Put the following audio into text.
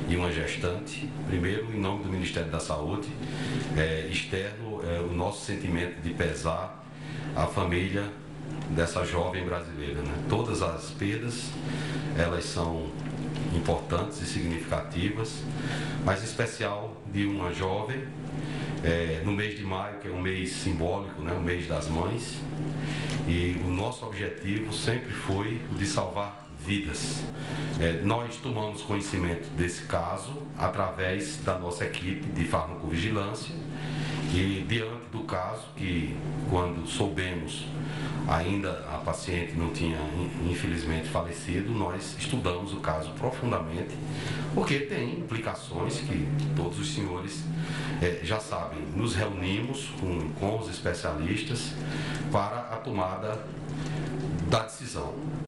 e uma gestante. Primeiro, em nome do Ministério da Saúde, externo o nosso sentimento de pesar à família dessa jovem brasileira, né? Todas as perdas, elas são importantes e significativas, mas em especial de uma jovem, no mês de maio, que é um mês simbólico, né? O mês das mães, e o nosso objetivo sempre foi o de salvar vidas. Nós tomamos conhecimento desse caso através da nossa equipe de farmacovigilância e diante do caso, que quando soubemos ainda a paciente não tinha infelizmente falecido, nós estudamos o caso profundamente, porque tem implicações que todos os senhores já sabem. Nos reunimos com os especialistas para a tomada da decisão.